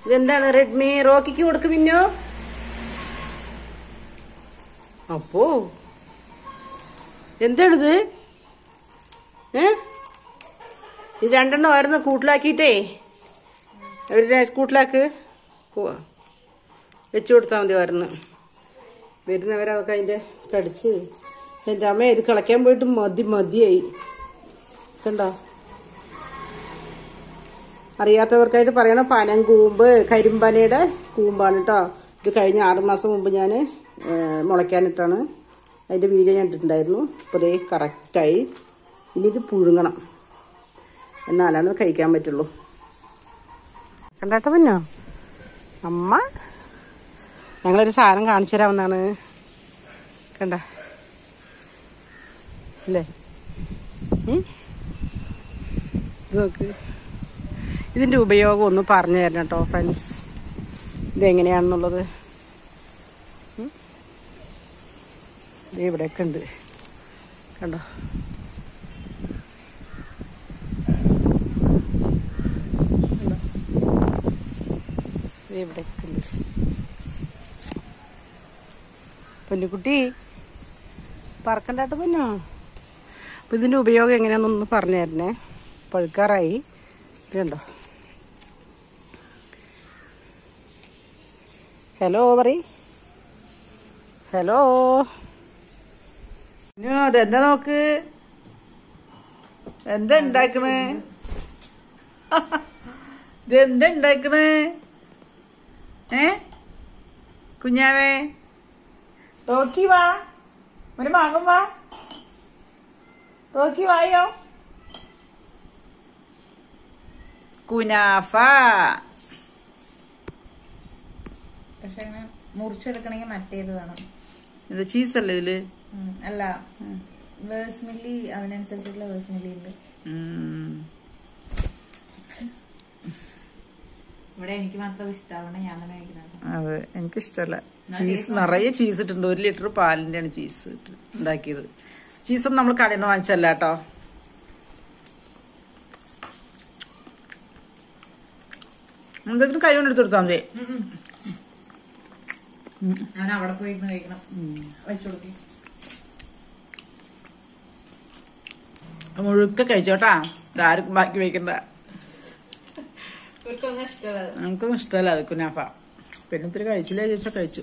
ഇതെന്താണ് റെഡ്മി റോക്കിക്ക് കൊടുക്ക് പിന്നോ. അപ്പോ എന്താണിത്? ഇത് രണ്ടെണ്ണം ആയിരുന്നു കൂട്ടിലാക്കിയിട്ടേ അവരുടെ കൂട്ടിലാക്ക് വെച്ചു കൊടുത്താൽ മതി. വരുന്ന വരുന്നവരതൊക്കെ അതിൻ്റെ കടിച്ച് എൻ്റെ അമ്മ ഇത് കളയ്ക്കാൻ പോയിട്ട് മതിയായി കണ്ടോ. അറിയാത്തവർക്കായിട്ട് പറയണം, പനം കൂമ്പ് കരിമ്പനയുടെ കൂമ്പാണ് കേട്ടോ. ഇത് കഴിഞ്ഞ 6 മാസം മുമ്പ് ഞാൻ മുളയ്ക്കാനിട്ടാണ്. അതിൻ്റെ വീഡിയോ ഞാൻ ഇട്ടിട്ടുണ്ടായിരുന്നു. അപ്പോൾ ഇതേ കറക്റ്റായി. ഇനി ഇത് പുഴുങ്ങണം, എന്നാലാണ് ഇത് കഴിക്കാൻ പറ്റുള്ളൂ. കണ്ടാട്ടോ പിന്നോ അമ്മ ഞങ്ങളൊരു സാധനം കാണിച്ചു തരാമെന്നാണ്. കണ്ട അല്ലേ? ഇത് നോക്ക്. ഇതിൻ്റെ ഉപയോഗം ഒന്ന് പറഞ്ഞു തരണം കേട്ടോ ഫ്രണ്ട്സ്, ഇതെങ്ങനെയാണെന്നുള്ളത്. ഇത് ഇവിടെയൊക്കെ ഉണ്ട് കണ്ടോ. ഇവിടെയൊക്കെ ഉണ്ട്. പൊന്നുകുട്ടി പറക്കണ്ടാട്ട് പൊന്നോ. അപ്പം ഇതിൻ്റെ ഉപയോഗം എങ്ങനെയാണെന്നൊന്ന് പറഞ്ഞു തരണേ. പഴുക്കാറായി. ഇതുണ്ടോ. ഹലോ പറയ്. ഹലോ. അതെന്താ നോക്ക്, എന്താ ഉണ്ടാക്കണേ? ഇതെന്താ ഉണ്ടാക്കണേ? കുഞ്ഞാവേ നോക്കി വാ, ഒരു മകൻ വാ, നോക്കി വായോ. കുനാഫ. പക്ഷെ അങ്ങനെ മുറിച്ചെടുക്കണമെങ്കിൽ മറ്റേത് വേണം. ഇത് ചീസല്ലേ ഇതില്? അല്ല, വേഴ്സ്മില്ലി അതിനനുസരിച്ചുള്ള വേഴ്സ്മില്ലി ഉണ്ട്. ഇവിടെ എനിക്ക് മാത്രം ഇഷ്ടമാണ്, ഞാൻ തന്നെ കഴിക്കുന്നത്. അതെ, എനിക്കിഷ്ടമല്ല. ചീസ് നിറയെ ചീസ് ഇട്ടുണ്ട്. 1 ലിറ്റർ പാലിന്റെയാണ് ചീസ് ഉണ്ടാക്കിയത്. ചീസൊന്നും നമ്മൾ കടയിൽ നിന്ന് വാങ്ങിച്ചല്ല കേട്ടോ. എന്തെങ്കിലും കൈ കൊണ്ട് എടുത്തെടുത്താൽ മതി. ഞാൻ അവിടെ പോയിരുന്ന് കഴിക്കണം. വെച്ചു കൊടുക്കി മുഴുക്ക കഴിച്ചോട്ടാ. ഇതാർക്കും ബാക്കി വയ്ക്കണ്ട. നമുക്കൊന്നും ഇഷ്ടമല്ല അത് കുനാഫ. പിന്നെ ഇത്തിരി കഴിച്ചില്ലേ ചോദിച്ചാൽ കഴിച്ചു.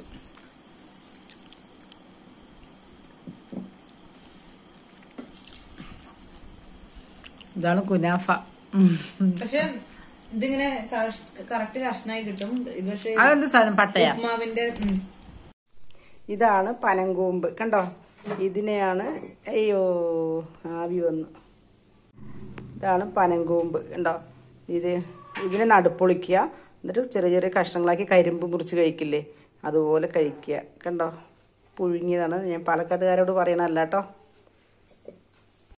ഇതാണ് കുനാഫ. പക്ഷെ ഇതിങ്ങനെ കറക്റ്റ് കഷ്ണായി കിട്ടും. അതെന്ത് സാധനം? പട്ടയ ഉപ്മാവിന്റെ. ഇതാണ് പനങ്കൂമ്പ് കണ്ടോ. ഇതിനെയാണ് അയ്യോ ആവി വന്നു. ഇതാണ് പനങ്കൂമ്പ് കണ്ടോ. ഇതിനെ നടുപ്പൊളിക്കുക, എന്നിട്ട് ചെറിയ ചെറിയ കഷ്ണങ്ങളാക്കി കരിമ്പ് മുറിച്ച് കഴിക്കില്ലേ, അതുപോലെ കഴിക്കുക കണ്ടോ. പുഴുങ്ങിയതാണ്. ഞാൻ പാലക്കാട്ടുകാരോട് പറയണല്ല കേട്ടോ.